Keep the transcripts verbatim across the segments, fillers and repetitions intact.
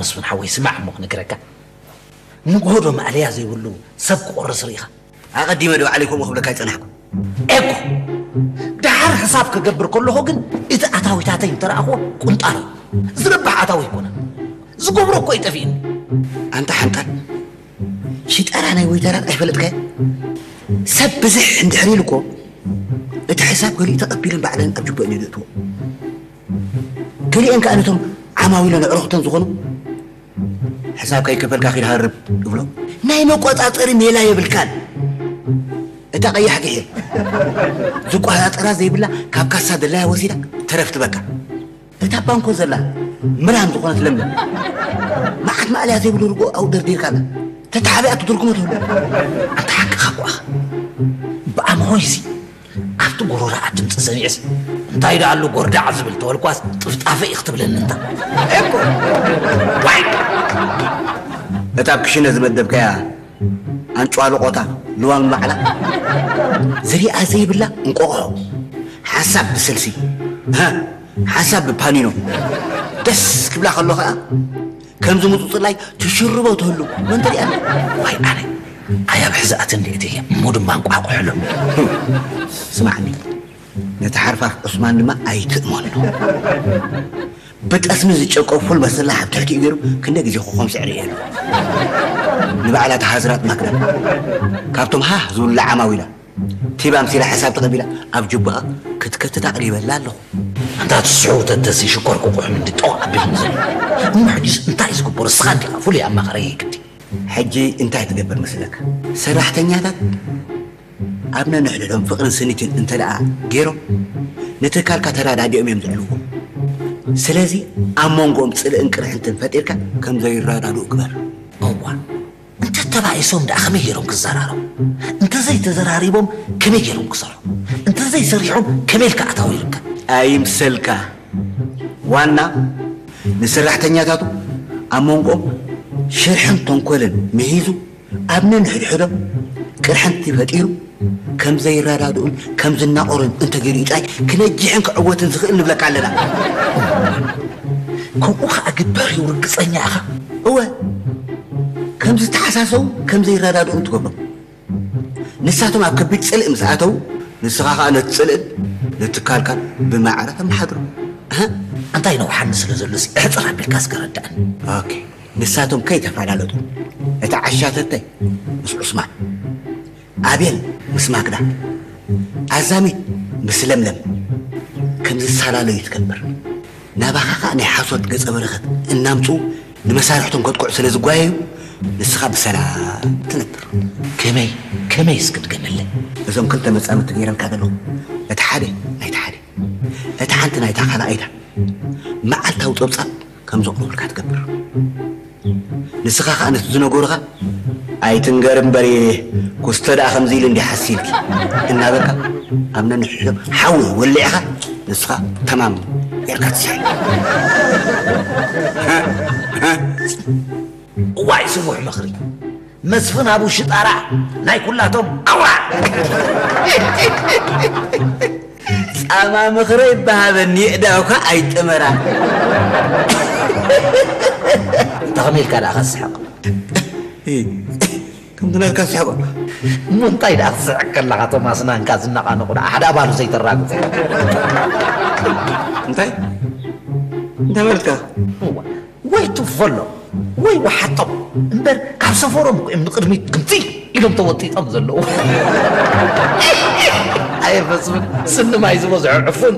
مسفن حوي سمع مخ نكرك نقولوا ما عليها زي يقولوا سبق قرص ريخه أقدم له عليكم وخبرك يتنحكم ايكو دحر حسابك قبر كله هوجن إذا أتاوي تاتين ترى أخو كنت أنا زربح أتاوي كنا زقبرو كوي تفين أنت حنطل شيت أنا أنا ويترى أحفلتك سب زح عند حريلكم أنت حساب قولي تقبل بعدين أبجب أني دتو كلي إنك أنتم عماويل نعرف تنزغنوا حساب كي كفل كاخير هرب يقولوا نايم قطع طري ميلا يبلكان أنت قيا حقيقي زقوا هذا طرا زي بالله كاب كاسة دلها وسيلك ترفت بكا أنت بانكو زلا مرام زقنا تلملم ما حد ما عليها زي بلو أو دردير كذا تتحابي أتدركم تقول أنت حق خبوا بقى مهويسي أفتو قرورة عجم تسميعس أنت إذا قال له قرد عزبل تقول كواس طفطافة يختب لنا أنت إيكو واي أتابكشين زمدب كيا أنتوا على قطع لوان معلا زري أزاي بالله نقوله حسب بسلسي ها حسب ببانينو دس كبلا خلوها كم زموت طلعي تشربه وتهلو ما أنت لي أنا واي أنا أيا بحزقات اللي مود ما نقع حلو اسمعني نتعرف عثمان ما أي تأمنه بتأسمي زي شوكو فل بس الله حبتحكي يقولوا كنا جيجي خو خمس عريان نبعلات حازرات مكرم كابتم ها زول لعماويلا تيبا مسيلا حساب تقبيلا أبجبها كت كت تقريبا لا له أنت تسعود تدسي شكر كوكو من دي توقع بالنزل محجز انت عايز كبور السخان فولي أما خريك دي حجي انت هتقبل مثلك سرحتني هذا أبنا نحللهم فقر سنتين انت لا غيرو نتكال كتراد عادي أمي يمزعلوهم سلازي أمونغوم تسأل إنكر حنتن فتيرك كم زي الرادو أكبر هو أنت تبع يسوم ده أخمي يرون كزرارو أنت زي تزراريبهم كمي يرون كسرو أنت زي سريعهم كميل كأتاوي لك أي مسلكة وانا نسرحتني هذا أمونغوم شرحن تنقلن مهيزو أبنا نحلحلهم كرحنتي فتيرو كم زي الرادون كم زي الناقورن انت قريت اي كنجحن كعوة نزخل نبلك على لا كم اخا اقبر يورقص اني اخا هو كم زي تحساسو كم زي الرادون تقبل نساتو ما كبيت سلق مساعتو نسخاخا نتسلق نتكالكال بمعرفة محضرو ها انت ينو حنس لزلسي احضر بالكاس كردان اوكي نساتهم كي تفعلالتو اتعشاتتي مش عثمان أبيل مسمع كده عزامي مسلملم كم زي السلالة يتكبر نابخاخا أني حصوت قصة برخت النامتو لمسارحتهم قد قعسل زقوايو نسخاب سلام تنبر كمي كمي يسكت قملي إذا كنت مسامة تغييرا كابلو اتحادي اتحادي اتحانتنا يتحانا ايدا معالتا وطبصا كم زقنو لك هتكبر نسخاخا أنا تزنو قورغا أي تنقرن بري كستر أخم زيل اندي حسيلك إنا بكا أمنا نحلم حاول واللي أخا نسخة تمام يركات سحي واي سبوح مخري مسفن أبو شطارع ناي كلاتهم أوع أما مخري بهذا النيئداوكا أي تمرا تغميل كان أخذ حق كم تنال كاس حق من طيب أخذ حق الله عطوا ما سنان كاس النقا نقول أحد أبانو زي تراكو انتي انت مالك هو وي تفضلوا وي وحطب امبر كاب سفورهم من قدمي كنتي إلهم توطي أمزلوا أي بس سن ما يزوز عفون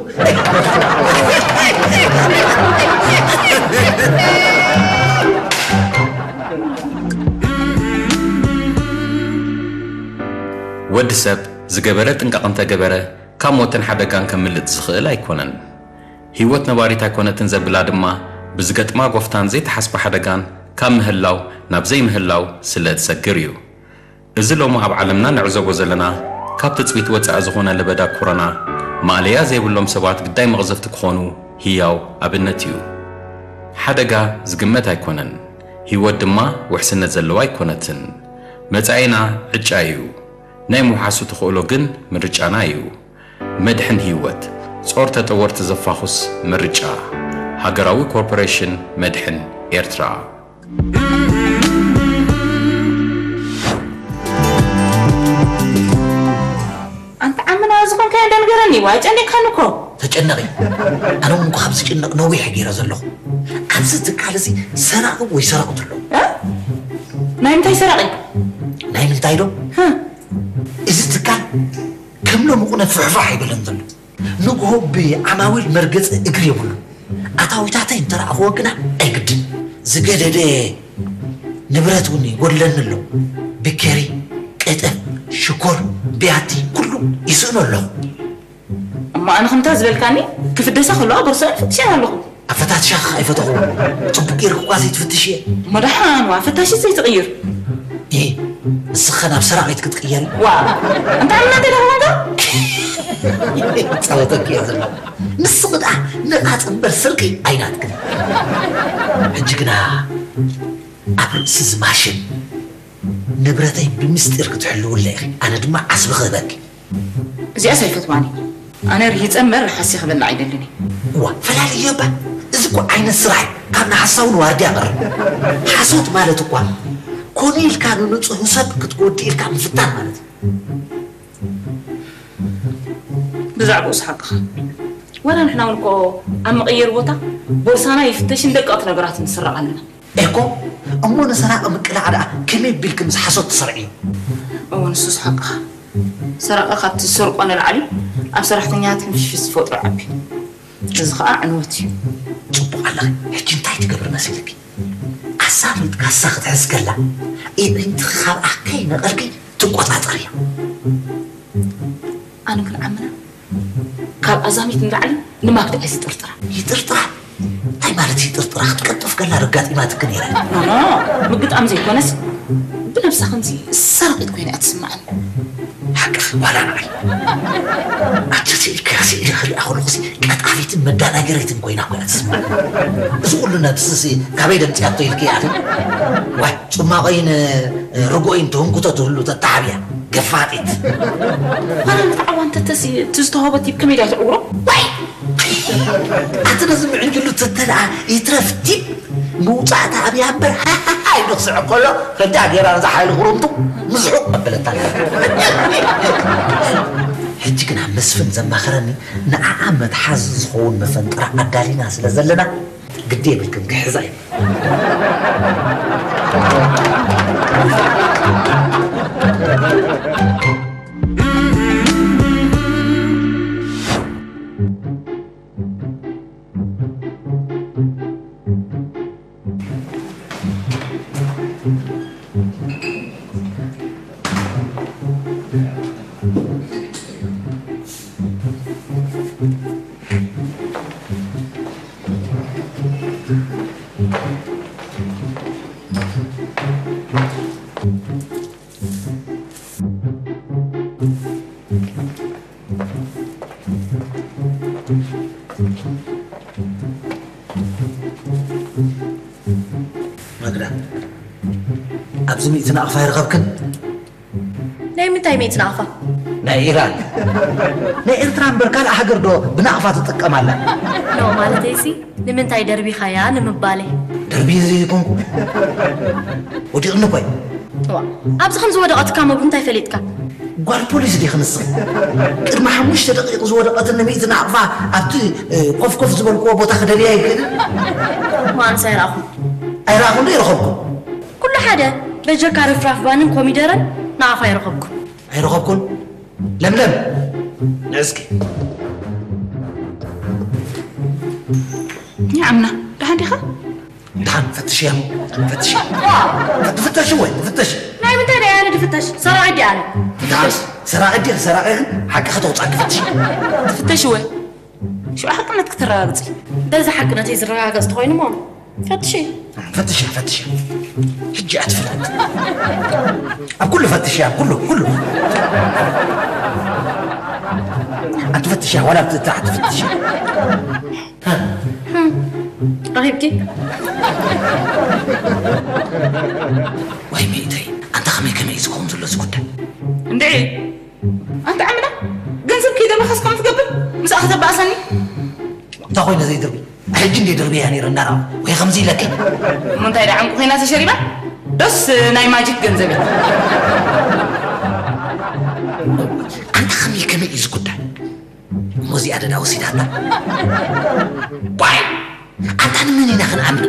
ود سب زجبرت إنك أنت جبرة كم وتن حدا كان كملت زخيل أيكونن هيوت نباريت أيكونن تنزل بلاد ما بزجت ما قفتان زيت حسب حدا كان كم مهلاو نبزي مهلاو سلت سجريو إزلوا ما بعلمنا نعزو زلنا كابتت بيت وتع زخونا لبدا كورونا ما عليها زي بلهم سبات قداي مغزف تكخونو هياو أبنتيو حدا جا زجمت أيكونن هيوت دما وحسنت زلوا أيكونتن متعينا عجايو نايمو حاسو تخولو جن مرجعنا يو مدحن هيوت صور تطور تزفاخس مرجع هاجراوي كوربوريشن مدحن إيرترا أنت عمنا زخون كان دنقرني واجد أني كانوكو تجنقي أنا مو خبز تجنق نوي حقي رزله عزتك على زي سرق ويسرقت له ها نايم تاي سرقي نايم تايدو ها إذا تكال كم له مقولة فرفاح يبلن ظل نقول بعماويل مرقز إجري ولا أتاوي تعطين ترى هو كنا أي قد زجاجة ده نبرتوني قولن له بكري كده شكر بيعتي كله يسألوا له أما أنا خمتاز بالكاني كيف الدسا خلوا أبرص فتشان له أفتات شخ أفتحوا تبكير قاسي تفتشي مدحان وفتاشي زي تغير إيه السخنة بسرعة يتكتغير وا أنت عملنا تده هذا صوتك يا زلمة نص قطعة نقعد برسلكي عينات كده حجقنا أبرسز ماشن نبرتي بمستر كتحلو ولا أخي أنا دمع عصب غذاك زي أسعفت ماني أنا ريت أمر حسي خبل عيدلني وا فلا لي يابا إذا عين السرعي كان حصون واردي أمر حصوت مالتك وان كوني الكانو نصه سب كتقولي الكان فتان مالت بزعب أصحابها ولا نحن نقول أم غير وطا بورسانا يفتش ندق أكثر قرات نسرع لنا إيكو أمو نسرع أمك لا عدا كمي بالكم حصوت سرعي أو نص حقها سرق أخذت السرق أنا العلي أم سرحتني تمشي في الصفوت العبي تزخاء عنوتي صبوا الله حكي انتاي تقبر مسيلك عصابت كاساخ تحس كلا إيه انت خاب أحكي نقرقي تقوطع طريا أنا كن عمنا كاب أزامي تنرعلي نماك دعيسي ترطرع يترطرع أي مالتي ترطرع تكتف كلا رقاتي ما تكنيرا لا مقد أمزي كونس بنفسها خمسي سرقت كوين أتسمعن حق ولا نعي أتسي الكاسي إلي خلي أخو الخصي كانت عفيت مدانا قريت كوينا كوين أتسمع بس قول لنا تسسي كابيدا تياتو يلكي عفي واحد ثم غين رقوين تهم كتو تهلو تتعبيا قفاتت أنا متعوان تتسي تزتهوبتي بكميدة الأورو واي أتنا زمع نقول له تتلع يترف تيب موضع تعبيا بر هاي نقصع كله فدع ديران زحايل غرمتو مزحوق قبلتها حجي كنا مسفن زما خرني نعم تحزز خون مفنطرة عدالينا سلازلنا قديه بالكم كحزاي مقدر أبزي ميتنا أخفى يرغبكن ناي متى ميتنا أخفى؟ ناي إيران ناي إيرتران بركان أحقر دو بنا أخفى تتقم على نو مالتي سي لمن تاي دربي خيا نمبالي دربي زي كونكو ودي غنباي وا أبز خمس ودقات كامو بنتاي فليتكا قال بوليس دي خمس قد ما حموش دقيقة زودقات النميتنا أخفى أبتي قف قف زبال قوة بتاخدريها يكده ما أنسى يراخو أي راخون دي رخبكم كل حدا بجرك رفراف بانن كوميدرن نعرف يرغبكم أي رخبكم لملم نسكي يا عمنا لحد خا دحان فتش يا مو فتش فتش شوي فتش ناي متى أنا دفتش صار عندي أنا دحان سرا عندي سرا حق خطوط عندي فتش تفتش وين شو حقنا تكتراغتي ده حقنا تيزرع قصد خوين مام فتشي فتش فتش حجي أتفل أنت كله فتش يا كله كله أنت فتش يا ولا بتتعب تفتش ها رهيبكي وهي ميتي أنت خمي كم يسكون زلوا سكوت ندعي أنت عمنا جنسب كده ما خصكم تقبل مش أخذ بأسني تاخوينا زي دربي حجي اللي دربي يعني رنا وهي خمسين لك من تايدا عمكو خينا تشريبا بس ناي ماجيك جنزبي أنت خمي كمي يزقد موزي أنا ناوسي هذا باي أنت مني نخن عمرو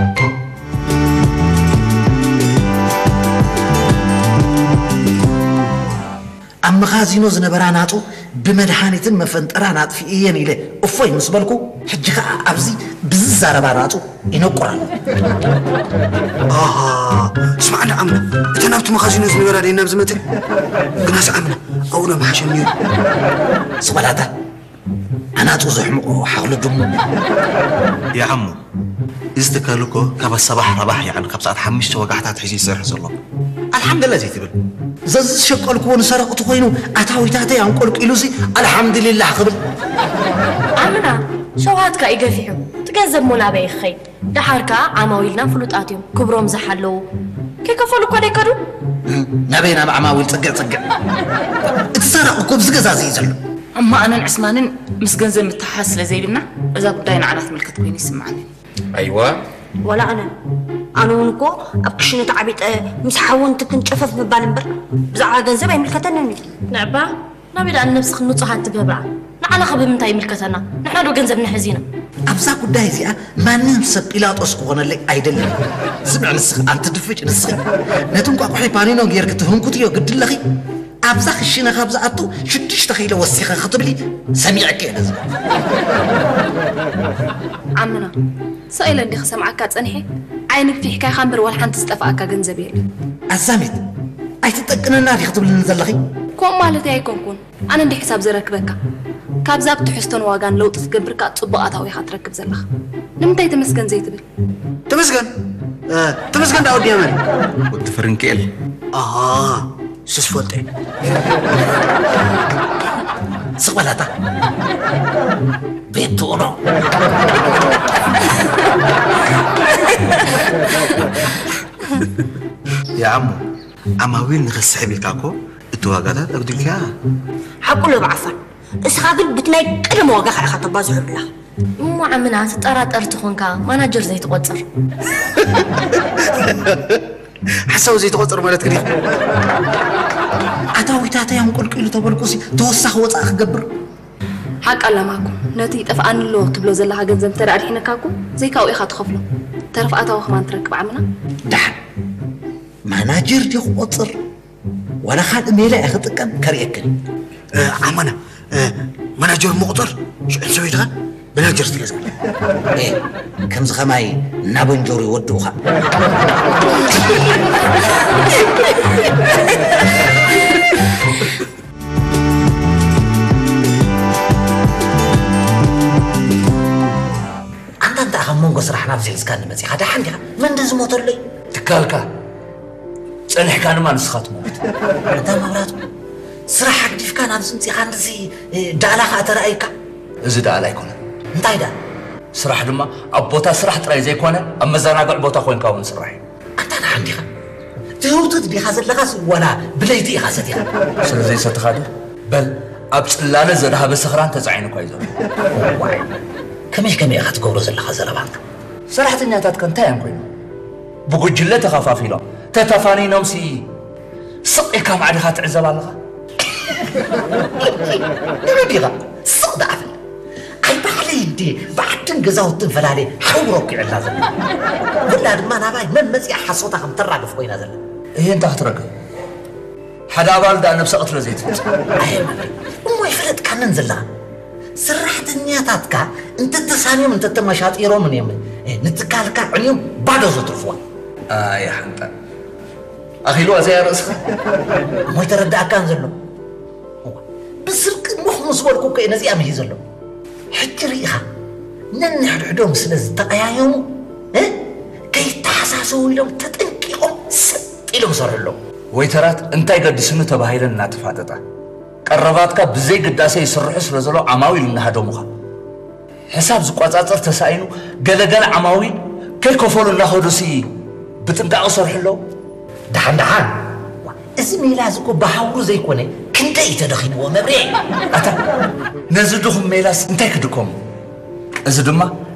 أما خازينو زنبراناتو بمدحانيتن مفنطرانات في إيان إلي أفوي مسبلكو حجيخا أبزي بزز زارباناتو إنو قران آه اسمعنا عمنا تنابت مخازينو زنبرا دينا بزمتك قناس عمنا أولا محشنيو سبلاتا أنا توزحمو حول الدمو يا عمو إزدكالوكو كابا الصباح رباح يعني كابسات حمشت وقعتها تحجي سير الله الحمد لله زي تبل زز شقلكو نسرقتو خوينو أتاويتاتي أنقلك إلوزي الحمد لله قبل عمنا شو هاتكا إيقافيحو تقازب مولا بيخي دحاركا عماويلنا فلوطاتيو كبروم زحلو كي كفلو كده كدو نبينا بعماويل تقع تقع تسرقكو بزقزازي زلو أما أنا العسمانين مسجن زي متحاس لزيلنا إذا بداين عنات ملكة كويني سمعني أيوة ولا أنا أنا ونكو أبكشني تعبيت مسحون تكنشفف ببالنبر بزعل جنزب ملكتنا نعبا نبي أن نفسخ نصحات تبابع نعلى خبر من تاي ملكتنا نحن دو جنزب نحزينا أبزاك ودايزي ما ننسب إلى تسقونا اللي أيدل سمع نسخ أنت تفج نسخ نتونكو أقحي بانينو غير كتهم كتيو قد اللغي أبزاك الشينا خابزاتو شدش تخيل وسيخة خطب لي سميعك يا نزل عمنا سائل اللي خسمعك تنحي عينك في حكاية خمر والحان تستفاك جنزبيل أزامت أي تتقنا ناري خطب لي نزل لغي كون مالتي أي كون كون أنا ندي حساب زركبك كابزاك تحستون واغان لو تتقبر كاتصبقات أو يخاطركب زلخ لمتى يتمسكن زي تبل تمسكن آه تمسكن داود يامن ود فرنكيل آه سوس فولتي سقبلاتا بيتورو يا عمو عماويل نغسحب الكاكو التواقاتات أقول لك يا حقول له بعفن اسخابل بتناي قدم واقع خطب بازح الله مو عمنا تطرات ارتخونكا ماناجر زي تقصر حسوا زي تقصر مالت كده أتاويتاتي أنقل كيلو تبلكوسي توسخ وطاخ قبر حق الله معكم نتي طفقان له تبلو زلها جنزم ترى الحين كاكو زي كاو إخا تخفلو تعرف أتاو خمان تركب عمنا دحن ماناجر دي قصر ولا خاد ميلا أخذكم كريكني آه عمنا آه مناجر مقدر شو نسوي ده بناجر تلزق إيه كم زخماي نابنجوري ودوها أنت أنت أخمون قصر حنا في زلزكان المسي هذا حندها من دز موتر لي تكالكا صلح كان ما نسخات موت هذا مرات سرح حق ديف كان هذا سنتي خان زي دالا خاطر أيكا زد على يكون أنت أيدا سرح دما أبوتا سرح ترى زي كونه أما زانا أبوتا خوين كون سرحي أنت أنا عندي خا تهوتت بخزر لغاس ولا بليتي خزتها سر زي ستخادو بل أبس لا نزلها بسخران تزعين كويس واي كميش كمي أخذت قولوا زل خزر بانك سرحت إنها تتكنتين كويس بقول جلة تخافافي له تتفاني نمسي صقي كم عدها تعزل على نبيغا صق عفل أي بعلي دي بعد تنقزاو تنفل عليه حورك علا زل ولا ما أنا باي من مزيح حصوتها خم ترى في وين زل هي أنت هترقي حدا بالدا نفس قطر زيت أي ما يفرد كان ننزلها سرحت النياتاتك أنت تسانيهم أنت تمشات إيرو من يوم نتكالك عليهم بعد زطرفوا آه يا حنتا أخي لو زي رأسك ما يتردع كان زلو بسرق مخمص والكو كي نزي أمهي زلو حجريها ننحر حدوم سلز تقيايهم إيه كي تحساسوا لهم تتنكيهم ست إلهم صار لهم ويترات أنت يقد سنو تباهيلا ناتفاتتا قرباتك بزي قداسي يسرحس لزلو عماويل إنها دومخا حساب زقواتاتر تساينو قلقل عماويل كي كفولو ناخدوسي بتنقع صرح له دحان دحان اسمي لازكو بحاولو زي كوني كنت يتدخل ومبريع أتا نزدهم ميلاس انتي كدكم إذا دما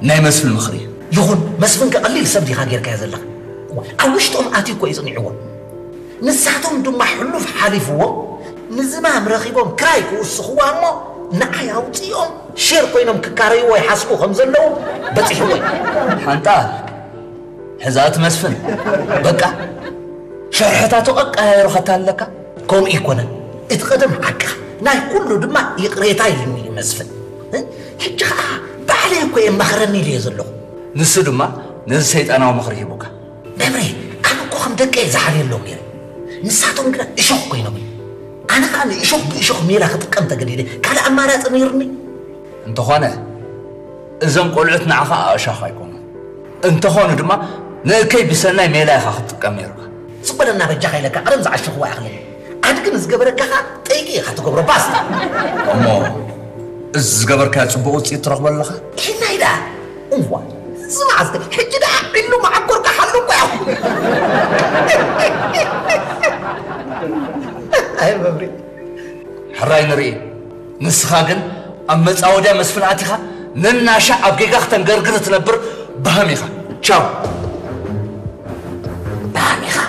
ناي مسفن مخري يخون مسفن كقليل سبدي خاجر كذا لك أوشتهم آتي كويس نعوان نساتهم دم حلف حلفوا نزمام رخيبهم كرايك والسخوان نعي أوتيهم شير قينهم ككاري ويحسبوا خمسة لو بتحوي حنطال حزات مسفن بقى شرحتاتو أقا يروحتها لك كوم إيكونا اتقدم حقا ناي كله دما يقريتاي لمي مسفن حجا بعليكو يمخرني لي زلو نسو دما نز سيطانا ومخري بوكا نمري أنا كو خم دقاي زحالي اللو ميري نساتهم كده إشوق قينهم أنا كان إشوق بإشوق ميلا خطقم تقليلي كان أمارات أميرني انت خوانا إذن قلعتنا عخاء أشاخا يكونوا انت خوانا دما نكي بسناي ميلا خطقم ميرك سبنا رجعي لك أرمز على الشخوة أغلي عاد كنز قبرك كخا تيجي خاطر قبر باستا أمو إز قبر كات سبوت يترق بالله كنا إذا أموا سمع حجي ده حلو مع كورك حلو بقى أي بابري حراي نري نسخاجن أما تعودي مسفناتها ننا شعب جيجاخ تنقرقر تنبر بهميخا تشاو بهميخا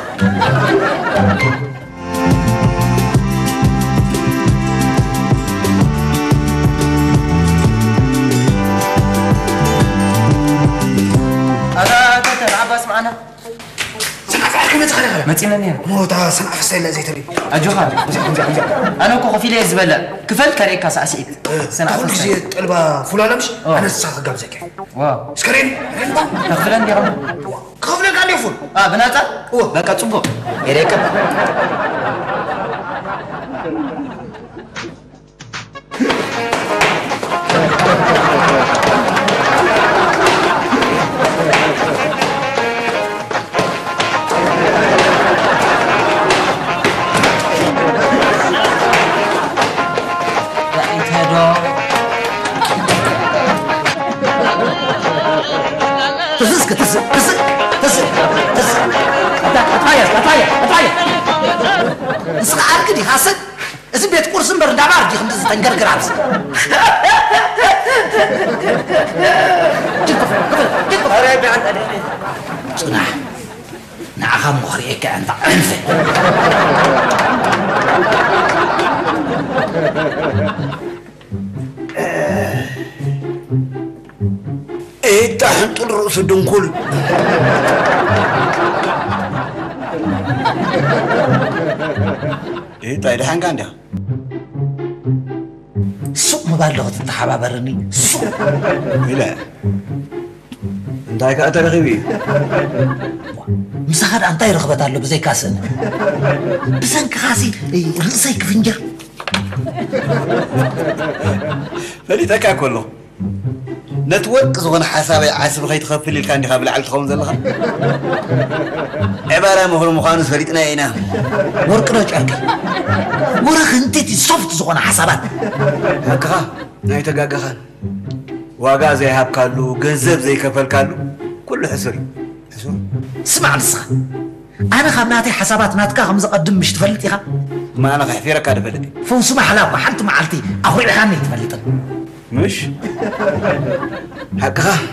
أنا تلعب بس معنا سنعرف ما تخلي ما تينا مو تا سنعرف السيلة زي تبي أجوها أنا كوخ في لي زبالة كفل كريكا ساسيت سنعرف زي قلبة فلانة مش أنا الساعة قبل زيك واو سكرين تغفلن دي رب كفلك عندي فل آه بناتا أوه بقى تصبو يريكب تسك تسك تسك تسك تسك أطايا أطايا أطايا تسك عارك دي حاسك إذا بيت كورس مبر دعوار دي خمسة تنقر قرابس جيب كفر كفر جيب كفر أريد بعد صنع نعم مخريك أنت أنفه إيه تحت الرأس دنكل إيه طيب ده هنقان ده سوق مبالغة التحابرني سوق لا انت هيك أترغبي مسخر أنت يرغبت له بزي كاسن بسنك خاسي رأسيك فنجر فلي تكا كله نتورك زغن حسابي عسب خيط خفل اللي كان يخبل على الخون زلها عبارة مهر مخانس فريقنا اينا ورقنا جاكي ورق انتي صفت زغن حسابات هكا ناي تقاقخان واقع زي هاب كالو قنزب زي كفل كالو كله حسري حسري اسمع نسخة أنا خمناتي حسابات ناتكا خمسة قدم مش تفلت يا ما أنا خيفيرك كاد فلتي فو سمع حلاوة حنت معلتي أخوي لحاني تفلتن مش هكا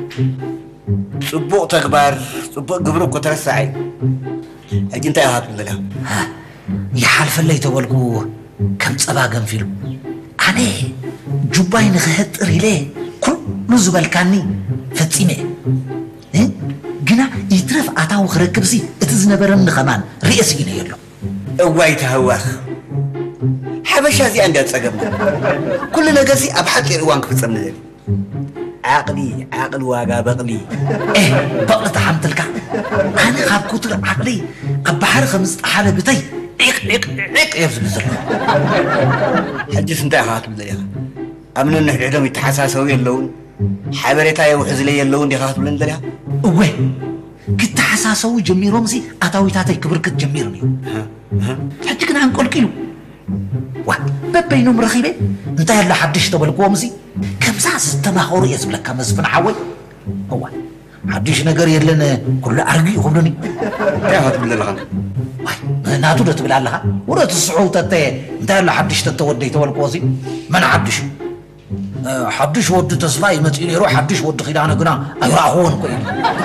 صبوق تكبر صبوق قبرك وترسعي أجي انت يا هات من ذلك يحالف اللي تولقو كم صباقا فيلو أنا جباين غهت ريلي كل نزبال كاني فتيمي إيه؟ جنا يترف أتاو خركبسي اتزنبرن خمان رئيسينا يلو اواي تهواخ حبشا زي عندها تسقمنا كل نقصي أبحث إروانك في السمنة ذلك عقلي عقل واقع بقلي إيه بقلت حمتلك أنا خاب كتر عقلي أبحر خمس حالة بتي إيق إيق إيق يفزل زلو حدث انت هات بذلك أمن إنه عدم يتحساسوا يلون حبريتا يوحز لي يلون دي خاطب لن ذلك وين كنت حساسو جميل رمزي أتاوي تاتي كبركت جميرني حتى كنا هنقول كيلو وا ببينهم رخيبة انت يلا حدش تبل قومزي كم ساس تماخور يزبلك كم زفن عوي هو حدش نقر يلنا كل أرقي يخبرني يا هات بالله واي ناتو ده تبل الله ورا تصعود تتي انت يلا حدش تتودي تبل قوزي من حدش حدش ود تسفاي متيني روح حدش ود خيدانا قنا أيراهون كوي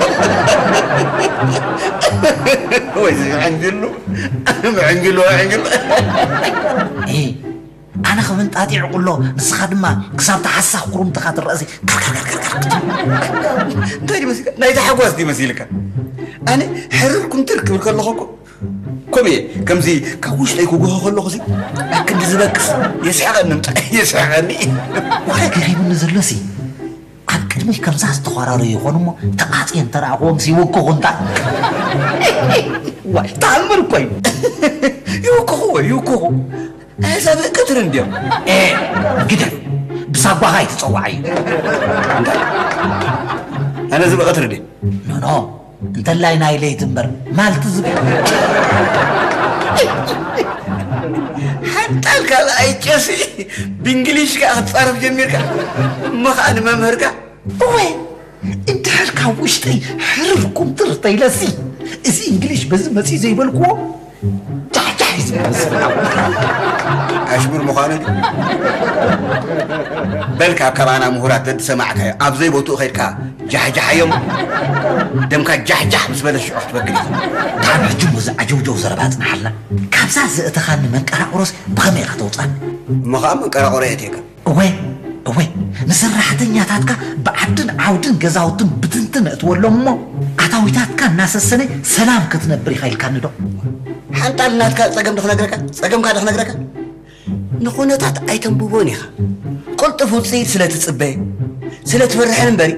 ويزي عندي له عندي له عندي له إيه أنا خمنت أتي أقول له نسخد ما كسبت حاسة قرون تخاطر رأسي تاني مسيلك نايت حقواس دي مسيلك أنا حرركم تركب الكلخوكم كمي كم زي كوش ليكو جوه خلو خزي أكيد زبكس يسحقني يسحقني ولا قريب من زلسي أكيد مش كم زاس تخاراري يخونم تقاطين ترى قوم سيوكو غنتا واي تعمر كوي يوكو يوكو هذا بكتر اليوم إيه كده بسبب هاي تصوعي أنا زي بكتر دي نو نو انت اللي نايلي تنبر مال تزق حتى الكال اي جسي بانجليش كا تصرف جميركا ما خان ممهركا وين انت هلكا وشتي حرفكم ترطي لسي ازي انجليش بس مسي زي بالكو جح جح اشمر مخانه بلكا كرانا مهورات تسمعك اب زي بوتو خيركا جح جح يوم دمك جح جح بس بلا شعور تبكري تعال جموز عجوجو زربات محلة كابسا زئتخان من قراقروس بخمي خطوطان مخام من قراقوريتك وين وين مسرحتنياتاتك بعدن عودن غزاوتن بتنتن اتولمو عتاويتاتك الناس السنه سلام كتنبري خيل كاندو حنت الناتك صقم دخنغرك صقم كا دخنغرك نخونتات ايتم بوبونيخ قلت فوت سيد سلا تصبي سلا تفرحن بري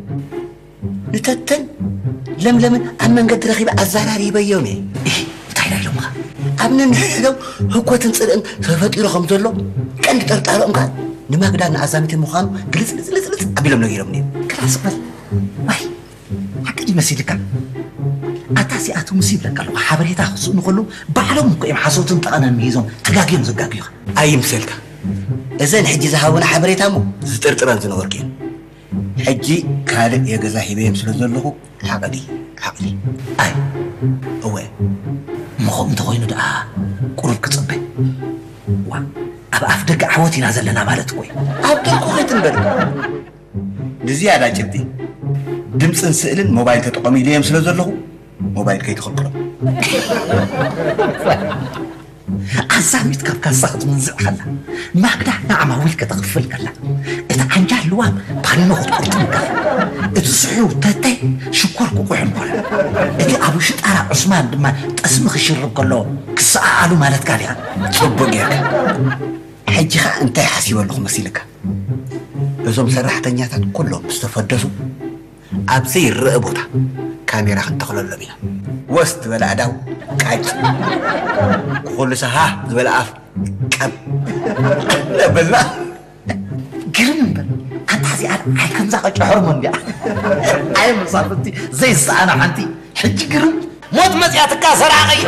نتتن لم لم أمن قد رخيب الزراري بيومي إيه تايلا يومها أمن نحلو هو تنصدق ففتيرو خمسولو كان ترتارو أمكان نما قدرنا أزامة المخام جلس جلس جلس جلس أبي لم نغيرو مني كلاس بس واي حكي مسيلك أتاسي أتو مسيب لك لو حبريتا خصو نقولو بعلم كيم حسوتن تقنا ميزون تقاقيم زقاقيو أي مسلك إذن حجي زهاونا حبريتا مو زترتران زنوركين حجي كالك يا جزا حبيب سلزلهو حقدي حقدي أي هو مخم تغينو دا قرب كتصبي وا أبا أفدق عوتي نازل لنا مالت كوي أبدك خيتن بل لزيادة جدي دمسن سئلن موبايل تتقمي ليهم سلزلهو موبايل كي تدخل قرب عزاميت كابكا ساعد من زلحنا ما قدح نعمة ويلك تغفل كلا إذا عنجا اللوام بخلينا خد قرطن كلا إذا صحيو تاتي شكركو قوحن كلا إذا أبو شد أرى عثمان دما تأسمخ الشرب كله كساء آلو مالت قاليها تصبق ياك حجي خا انتي حسيب اللغ مسيلك إذا مسرحتنياتات كلهم استفدسوا أبسي الرئبوتا كاميرا خنتقل اللبينا وست بلا أداو قاعد كل سها زبلا أف كم لا بلا قرن بل أنت حسي أنا هاي كم زاقة حرمون بيا هاي مصافتي زي الساعة عندي حجي قرن موت مزياتك سراغي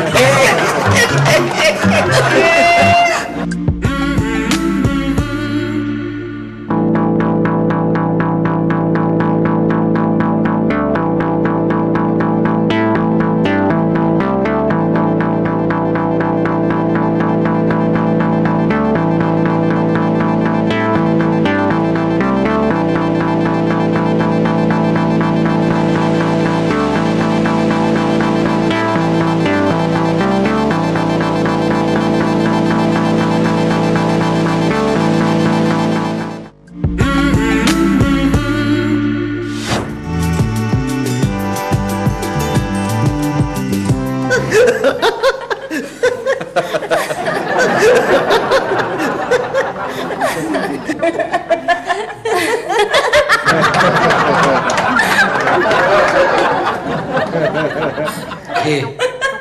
إيه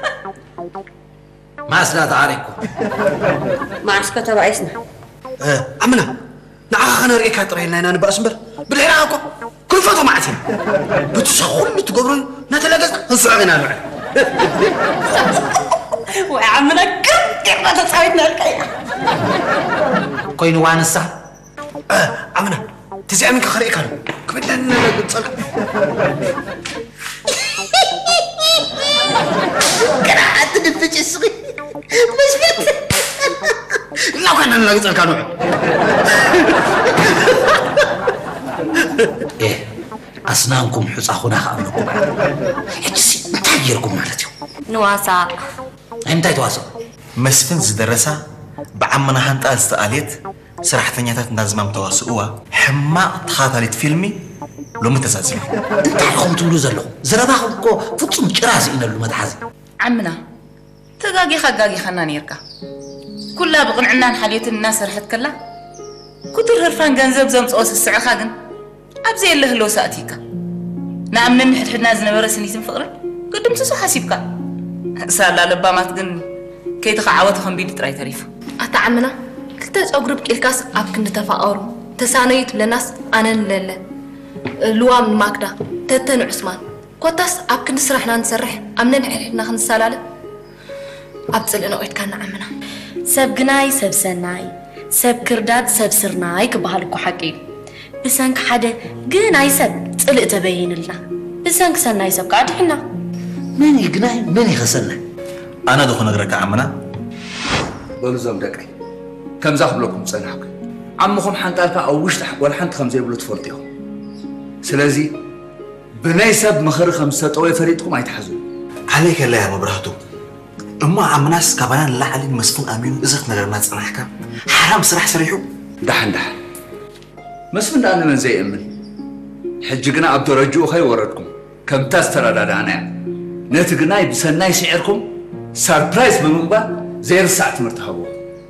ما أسناد عليكم ما عسكت بعيسنا أه عمنا نعاخنا رئيك هطرينا أنا بأسمر بالعراق كل فترة معتين بتسخون تقبرون نتلاقز نصعنا معي وعمنا كم كم ما تصعدنا الكيا كوين وان الساعة أه عمنا تزعي منك خريك هذا كبدنا نتصل كنا عاد نفجي الصغير مش بت لا كان أنا لقيت الكانوع إيه أسنانكم حس أخونا خاملكم حجسي تغيركم مالتي نواسا أنت يتواصل مسفن زدرسا بعمنا هانت أستقاليت سرحتنياتات نازمام تواصلوا حما تخاطرت فيلمي لو متسازم أنت عقوم تقولوا زلو زرباهم كو فتصم جراسي إن اللي متحازي عمنا تقاقي خقاقي خنا نيركا كلها بقنعنا حالية الناس رحت كلا كتر هرفان جنزب زمس أوس الساعة خاقن أبزي اللي هلو ساعتيكا نعم ننحد حد نازنا برسني سن فقرة قدم سسو حسيبكا سالا لبا ما تقن كي تخعوتهم بيدي تراي تعريف أتعمنا كلتا أقرب كيلكاس أبكن تفاقرو تسانيت للناس أنا لله لوام ماكدا تتن عثمان كوتاس أبكن سرحنا نسرح أمنا نحنا خنسالالة أبزل أنا قلت كان عمنا سب جناي سب سناي سب كرداد سب سرناي كبهالكو حقي بسانك حدا جناي سب تقلق تبين لنا بسانك سناي سب قاعد حنا من يجناي من يغسلنا أنا دخل نقرأك عمنا بلزم دقي كم زاخ بلوكم صنعك عمكم حنتالك أو وش ولا حنت خمسة يبلو تفرطيهم سلازي بناي سب مخر خمسة طوي فريدكم هيتحزون عليك الله يا مبرهتو أما عمناس كبران لا علي مسفون أمين إزت نغرنات صنعك حرام صراح سريحو دحن دحن مسفون أنا من زي أمن حجقنا عبد الرجو خي وردكم كم تسترى دانا نتقناي بسناي سعركم سربرايز بمقبا زي الساعة مرتهبو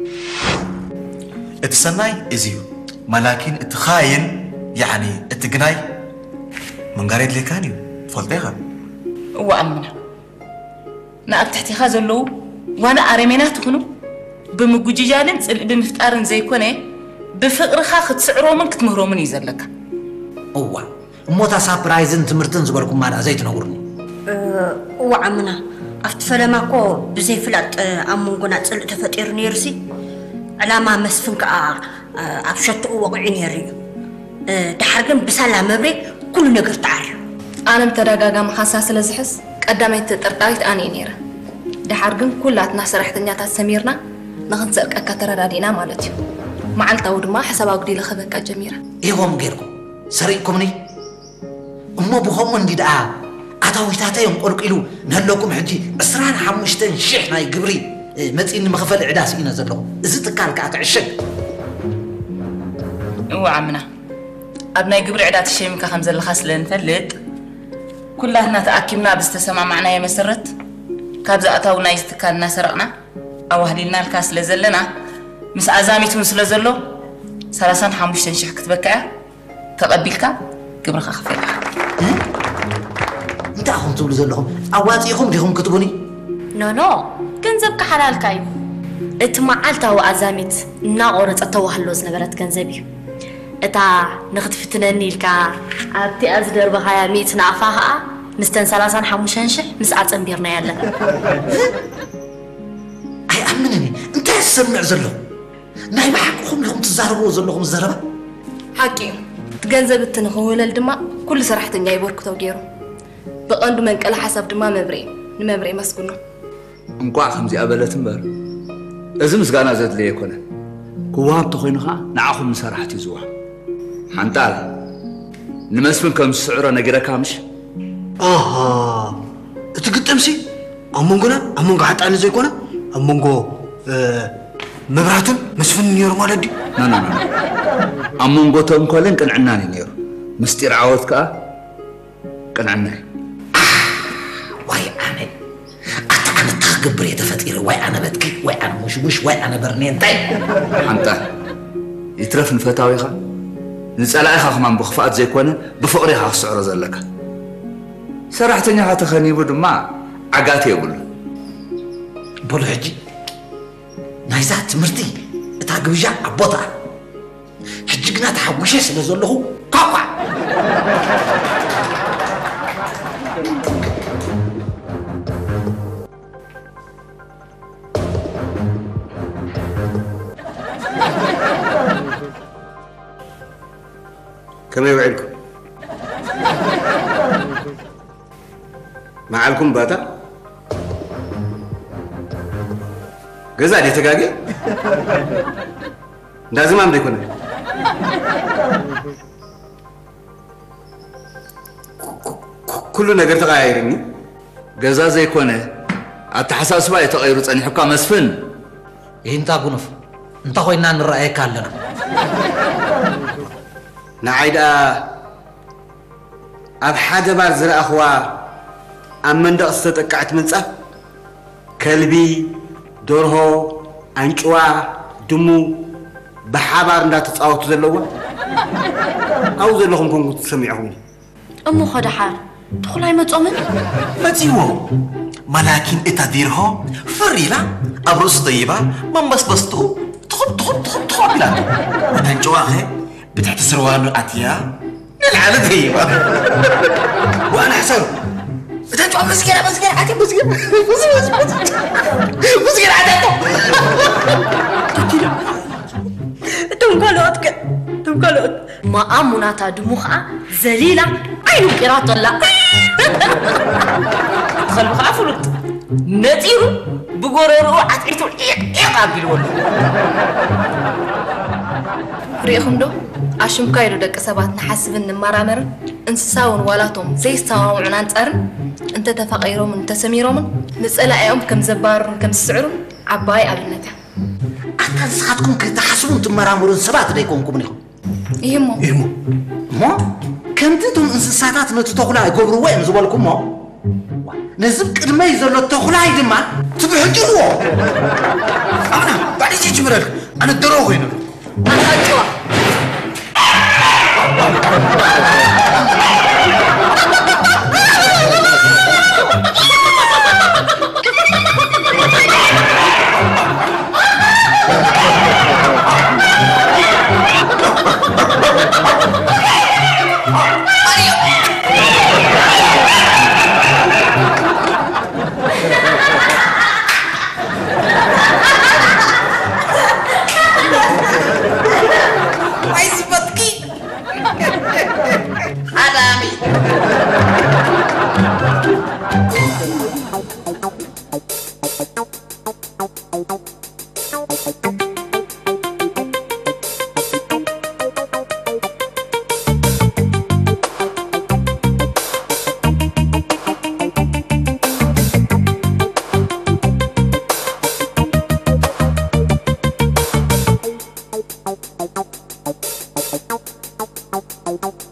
اتسناي إزيو ملاكين اتخاين يعني اتقناي من قريد لي كانيو فالبيغا وأمنا نأب تحتي خازلو وانا أرمينات هنو بمجوجيجالن بمفتارن زي كونه بفقر خاخد سعرو من كتمهرو من يزلك أوه موتا سابرايزن تمرتن زبالكم معنا زي تنورني أه وعمنا أفتفل ماكو بزي فلات أمون قنات تفتير نيرسي علامة مسفنك أبشت وقعين يري دحرقن بسالة مبري كل نقر تعال أنا متراجع محساس لزحس قدامي تطرطايت أني نيرة دحرقن كلاتنا سرحتنيات سميرنا نغنسرك أكتر رادينا مالتيو مع التود ما حسب أقدي لخبك جميرة إيه هم غيركم سريكم ني أما بهم من دي دعاء أتاويتاتا ينقلق إلو نهلوكم حجي أسران حمشتين شيحنا يقبري متين مخفل عداس إنا زلو إذا تكالك أتعشق هو عمنا أبناء قبري عدات الشيء مكا خمزة الخاص لنفلت كلها هنا تأكيمنا بستسمع معنا يا مسرت كابزا أتاونا يستكالنا سرقنا أو هدينا الكاس لزلنا مس أزامي تنسل زلو سلاسان حمشتين شيح كتبكا تقبلك قبرك أخفيها أنت أخم تقولوا زلهم أواتيهم لهم كتبوني نو نو كنزبك حلال كايب اتمعالتا وأزامت ناقورت أتوهلوز نبرت كنزبي اتا نخد فتنني لكا أبتي أزدر بخايا ميت نعفاها مستن سلاسان حموشنشح مسعات انبيرنا يالا أي أمنني أنت السمع زلهم ناي بحقكم لهم تزاربوا زلهم الزربة حكي تجنزب التنخو للدماء كل سرحة جاي بورك توجيرو بقند من كل حسب دماء مبري مبري مسكونه انقع خمسي أبلة مبر إذا مسكنا زاد لي يكونه كواب تخينها نعاخذ من سرحتي زوها حنتال نمسفن كم سعره نجرا كامش آها تقدر تمشي أمونغنا أمونغ حتى أنا زي كونه أمونغو مبراتن مسفن نيرو مالدي لا لا لا أمونغو توم كولن كان عناني نيرو مستير عوضك كان عناني واي أنا أتا أنا تخبر يتفتير واي أنا بدكي واي أنا مش مش واي أنا برنين طيب حنتال يترفن فتاويها نسألها خمان بخفات زي كونه بفقرها السعر زلك سرحتني هاتخني بدو ما عقاتي يقول بولو حجي نايزات مرتي تاقبجا عبوطا حجي قنا تحوشي سلزولهو قاقع كما يوعدكم معكم باتا جزا دي تقاقي لازم أمر يكون كل نجار تغيرني جزا زي كونه أتحساس بقى يتغير تصني حكام مسفن انت قنف انت خوينا نرأيك لنا نعيدا أب حدا بار زرع أخوا أمن دا أستطقعت من صف كلبي دورهو أنشوا دمو بحبار دا تتصاوتوا زلوا أو زلهم كنتوا تسمعوني أمو خد حال تدخل هاي متأمن متيو ملاكين اتديرها فريلا أبرز طيبة من بس بسطو تخب تخب تخب تخب لا وتنجواها بتحت سروان أتيا العالم هي وأنا حسن بتنجوا مسكينة مسكينة عادي مسكينة مسكينة عادي تنقلت تنقلت ما أموناتا دموخة زليلة عينو قراط الله خلبك عفلت نتيرو بقررو عطيتو إيق أبيلون ريخم دو أشم كايرو دك سبات نحسب إن مرامر انساون ولاتهم زي ساون عنان تقرن انت تفقيرو من تسميرو من نسأل أيام كم زبار كم سعر عباي قبلنتها أنت سخاتكم كي تحسبون تمرامرون سبات ديكونكم نيكم يهمو يهمو ما كنتم انسساتات نتتخلا يقبروا وين زبالكم ما نزب قدما يزلو التخلا يدما تبحجروا أنا بعد يجي جمرك أنا الدروغ هنا أخذتوا Thank you.